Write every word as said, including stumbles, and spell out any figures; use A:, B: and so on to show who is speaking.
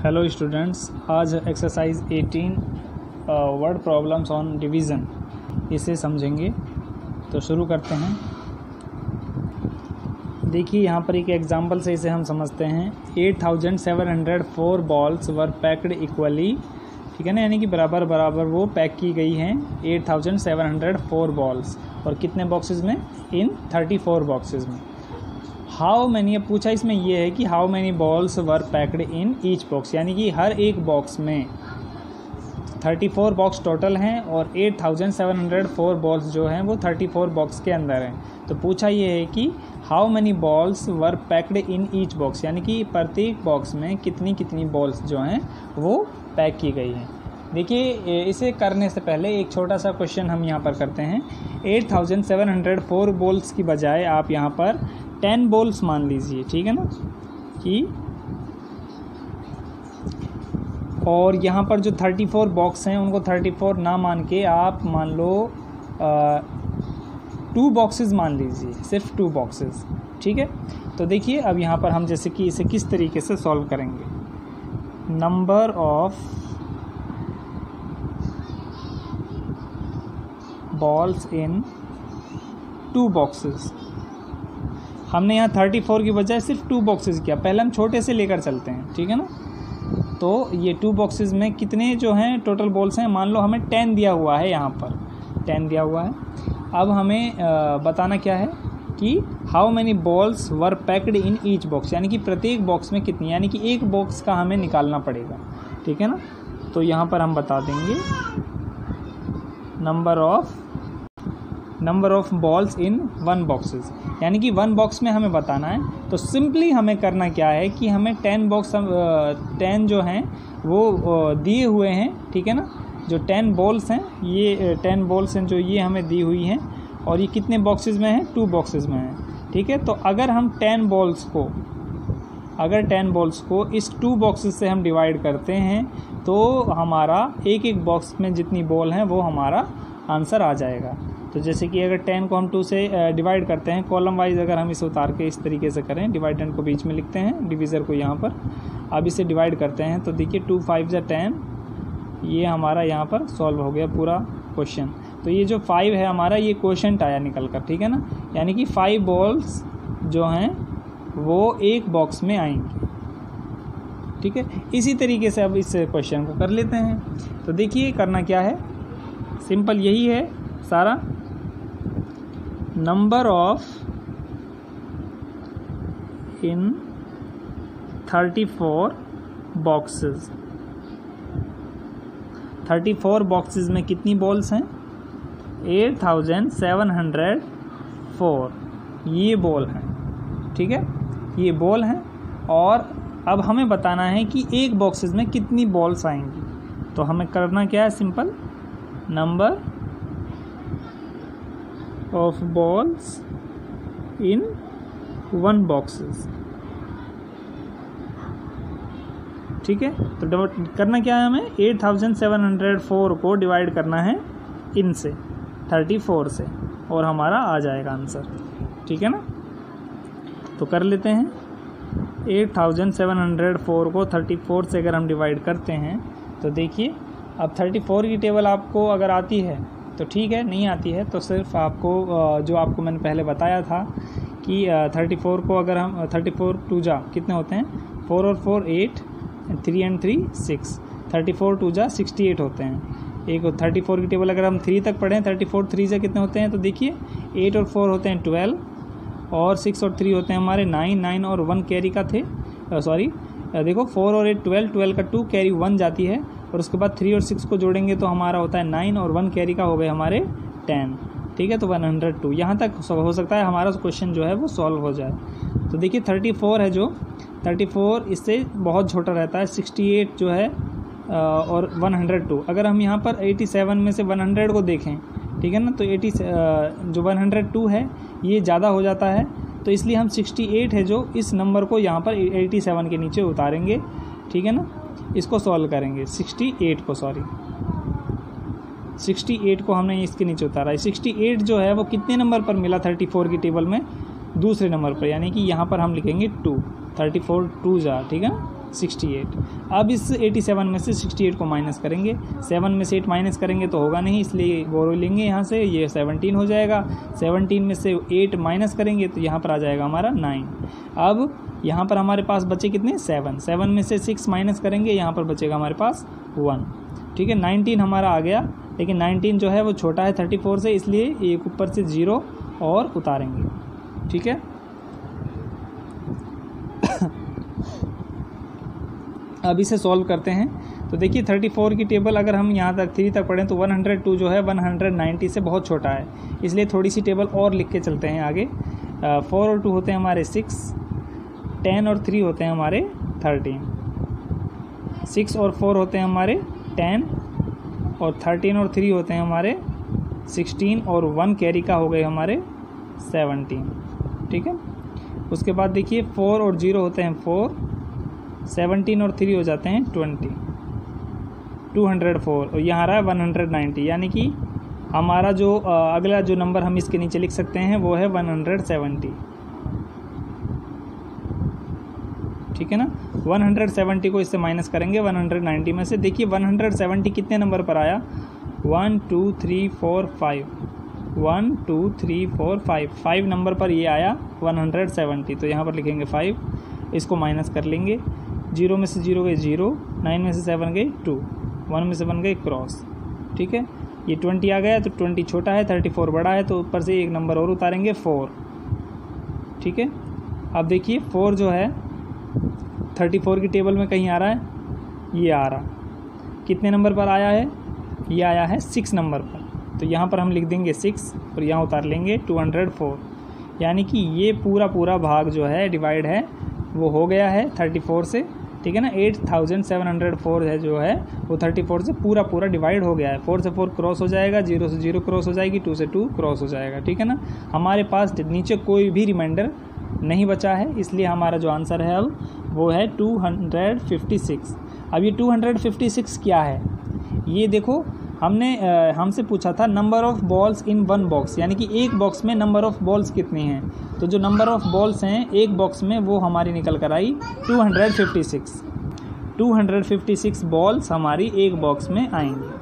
A: Hello students, आज exercise eighteen word problems on division इसे समझेंगे। तो शुरू करते हैं। देखिए यहाँ पर एक एग्जांपल से इसे हम समझते हैं। Eight thousand seven hundred four balls were packed equally, ठीक है ना, यानी कि बराबर बराबर वो पैक की गई हैं eight thousand seven hundred four balls, और कितने बॉक्सेस में? इन थर्टी फोर बॉक्सेस में। हाउ मैनी, अब पूछा इसमें ये है कि how many balls were packed in each box, यानी कि हर एक बॉक्स में थर्टी फोर बॉक्स टोटल हैं और eight thousand seven hundred four balls जो हैं वो थर्टी फोर बॉक्स के अंदर हैं। तो पूछा ये है कि how many balls were packed in each box, यानी कि प्रत्येक बॉक्स में कितनी कितनी बॉल्स जो हैं वो पैक की गई हैं। देखिए इसे करने से पहले एक छोटा सा क्वेश्चन हम यहाँ पर करते हैं। Eight thousand seven hundred four balls की बजाय आप यहाँ पर टेन बॉल्स मान लीजिए, ठीक है ना, कि और यहाँ पर जो थर्टी फोर बॉक्स हैं उनको थर्टी फोर ना मान के आप मान लो टू बॉक्सेस मान लीजिए, सिर्फ टू बॉक्सेस, ठीक है। तो देखिए अब यहाँ पर हम जैसे कि इसे किस तरीके से सॉल्व करेंगे। Number of balls in two boxes, हमने यहाँ थर्टी फोर की बजाय सिर्फ टू बॉक्सेस किया। पहले हम छोटे से लेकर चलते हैं, ठीक है ना। तो ये टू बॉक्सेस में कितने जो हैं टोटल बॉल्स हैं, मान लो हमें टेन दिया हुआ है, यहाँ पर टेन दिया हुआ है। अब हमें बताना क्या है कि how many balls were packed in each box, यानी कि प्रत्येक बॉक्स में कितनी, यानी कि एक बॉक्स का हमें निकालना पड़ेगा, ठीक है ना। तो यहाँ पर हम बता देंगे number of number of balls in one boxes, यानी कि वन बॉक्स में हमें बताना है। तो सिंपली हमें करना क्या है कि हमें टेन बॉक्स टेन जो हैं वो दिए हुए हैं, ठीक है ना। जो टेन बॉल्स हैं, ये टेन बॉल्स हैं जो ये हमें दी हुई हैं, और ये कितने बॉक्सेस में हैं? टू बॉक्सेस में हैं, ठीक है। तो अगर हम टेन बॉल्स को अगर टेन बॉल्स को इस टू बॉक्सेस से हम डिवाइड करते हैं तो हमारा एक एक बॉक्स में जितनी बॉल हैं वो हमारा आंसर आ जाएगा। तो जैसे कि अगर टेन को हम टू से डिवाइड करते हैं, कॉलम वाइज अगर हम इसे उतार के इस तरीके से करें, डिवाइडेंड को बीच में लिखते हैं, डिवीज़र को यहाँ पर, अब इसे डिवाइड करते हैं तो देखिए टू फाइव जा टेन, ये हमारा यहाँ पर सॉल्व हो गया पूरा क्वेश्चन। तो ये जो फाइव है हमारा, ये क्वोशंट आया निकल कर, ठीक है ना, यानी कि फाइव बॉल्स जो हैं वो एक बॉक्स में आएंगी, ठीक है। इसी तरीके से अब इस क्वेश्चन को कर लेते हैं। तो देखिए करना क्या है, सिंपल यही है सारा। Number of in thirty four boxes, thirty four boxes में कितनी बॉल्स हैं? Eight thousand seven hundred four, ये बॉल हैं, ठीक है, ये बॉल हैं। और अब हमें बताना है कि एक बॉक्सेस में कितनी बॉल्स आएंगी। तो हमें करना क्या है, simple, number of balls in one boxes, ठीक है। तो करना क्या है, हमें eight thousand seven hundred four को डिवाइड करना है इन से, थर्टी फोर से, और हमारा आ जाएगा आंसर, ठीक है ना। तो कर लेते हैं। Eight thousand seven hundred four को थर्टी फोर से अगर हम डिवाइड करते हैं तो देखिए अब थर्टी फोर की टेबल आपको अगर आती है तो ठीक है, नहीं आती है तो सिर्फ आपको जो आपको मैंने पहले बताया था कि थर्टी फोर को अगर हम थर्टी फोर टू जा कितने होते हैं, फोर और four eight, three and three six, thirty four two जा सिक्सटी एट होते हैं। एक थर्टी फोर की टेबल अगर हम थ्री तक पढ़ें, थर्टी फोर थ्री से कितने होते हैं, तो देखिए एट और फोर होते हैं ट्वेल्व, और सिक्स और थ्री होते हैं हमारे नाइन, नाइन और वन कैरी का थे, सॉरी देखो फोर और एट ट्वेल्व, ट्वेल्व का टू कैरी वन जाती है, और उसके बाद थ्री और सिक्स को जोड़ेंगे तो हमारा होता है नाइन, और वन कैरी का हो गए हमारे टेन, ठीक है। तो वन हंड्रेड टू, यहाँ तक हो सकता है हमारा क्वेश्चन जो है वो सॉल्व हो जाए। तो देखिए थर्टी फोर है जो, थर्टी फोर इससे बहुत छोटा रहता है, सिक्सटी एट जो है और वन हंड्रेड टू, अगर हम यहाँ पर एटी सेवन में से वन हंड्रेड को देखें, ठीक है ना, तो एटी जो वन हंड्रेड टू है ये ज़्यादा हो जाता है, तो इसलिए हम सिक्सटी एट है जो, इस नंबर को यहाँ पर एटी सेवन के नीचे उतारेंगे, ठीक है ना। इसको सॉल्व करेंगे, सिक्सटी एट को, सॉरी सिक्सटी एट को हमने इसके नीचे उतारा है। सिक्सटी एट जो है वो कितने नंबर पर मिला थर्टी फोर की टेबल में? दूसरे नंबर पर, यानी कि यहाँ पर हम लिखेंगे टू, थर्टी फोर टू जा, ठीक है, सिक्सटी एट। अब इस एटी सेवन में से सिक्सटी एट को माइनस करेंगे, सेवन में से एट माइनस करेंगे तो होगा नहीं, इसलिए बोरो लेंगे यहाँ से, ये सेवनटीन हो जाएगा। सेवनटीन में से एट माइनस करेंगे तो यहाँ पर आ जाएगा हमारा नाइन। अब यहाँ पर हमारे पास बचे कितने, सेवन। सेवन में से सिक्स माइनस करेंगे, यहाँ पर बचेगा हमारे पास वन। ठीक है, नाइनटीन हमारा आ गया, लेकिन नाइनटीन जो है वो छोटा है थर्टी फोर से, इसलिए एक ऊपर से ज़ीरो और उतारेंगे। ठीक है, अब इसे सॉल्व करते हैं। तो देखिए थर्टी फोर की टेबल अगर हम यहाँ तक थ्री तक पढ़ें तो वन हंड्रेड टू जो है वन हंड्रेड नाइंटी से बहुत छोटा है, इसलिए थोड़ी सी टेबल और लिख के चलते हैं आगे। फोर और टू होते हैं हमारे सिक्स, टेन और थ्री होते हैं हमारे थर्टीन, सिक्स और फोर होते हैं हमारे टेन, और थर्टीन और थ्री होते हैं हमारे सिक्सटीन, और वन कैरी का हो गए हमारे सेवनटीन। ठीक है, उसके बाद देखिए फोर और जीरो होते हैं फोर, सेवनटीन और थ्री हो जाते हैं ट्वेंटी, टू हंड्रेड फोर, और यहाँ रहा है वन हंड्रेड नाइंटी, यानी कि हमारा जो आ, अगला जो नंबर हम इसके नीचे लिख सकते हैं वो है वन हंड्रेड सेवेंटी। ठीक है ना, वन हंड्रेड सेवेंटी को इससे माइनस करेंगे वन हंड्रेड नाइंटी में से। देखिए वन हंड्रेड सेवेंटी कितने नंबर पर आया, one two three four five, one two three four five, five number पर ये आया वन हंड्रेड सेवेंटी, तो यहाँ पर लिखेंगे फाइव, इसको माइनस कर लेंगे। जीरो में से जीरो गए जीरो, नाइन में से सेवन गई टू, वन में से वन गई क्रॉस। ठीक है, ये ट्वेंटी आ गया, तो ट्वेंटी छोटा है, थर्टी फोर बड़ा है, तो ऊपर से एक नंबर और उतारेंगे फोर। ठीक है, अब देखिए फोर जो है थर्टी फोर की टेबल में कहीं आ रहा है, ये आ रहा, कितने नंबर पर आया है, ये आया है सिक्स नंबर पर, तो यहाँ पर हम लिख देंगे सिक्स और यहाँ उतार लेंगे टू हंड्रेड फोर, यानी कि ये पूरा पूरा भाग जो है डिवाइड है वो हो गया है थर्टी फोर से। ठीक है ना, eight thousand seven hundred four है जो है वो थर्टी फोर से पूरा पूरा डिवाइड हो गया है। फोर से फोर क्रॉस हो जाएगा, जीरो से जीरो क्रॉस हो जाएगी, टू से टू क्रॉस हो जाएगा। ठीक है ना, हमारे पास नीचे कोई भी रिमाइंडर नहीं बचा है, इसलिए हमारा जो आंसर है अब वो है टू हंड्रेड फिफ्टी सिक्स। अब ये टू हंड्रेड फिफ्टी सिक्स क्या है, ये देखो हमने हमसे पूछा था number of balls in one box, यानी कि एक बॉक्स में नंबर ऑफ़ बॉल्स कितनी हैं, तो जो नंबर ऑफ़ बॉल्स हैं एक बॉक्स में वो हमारी निकल कर आई two hundred fifty six. Two hundred fifty six balls हमारी एक बॉक्स में आएंगी।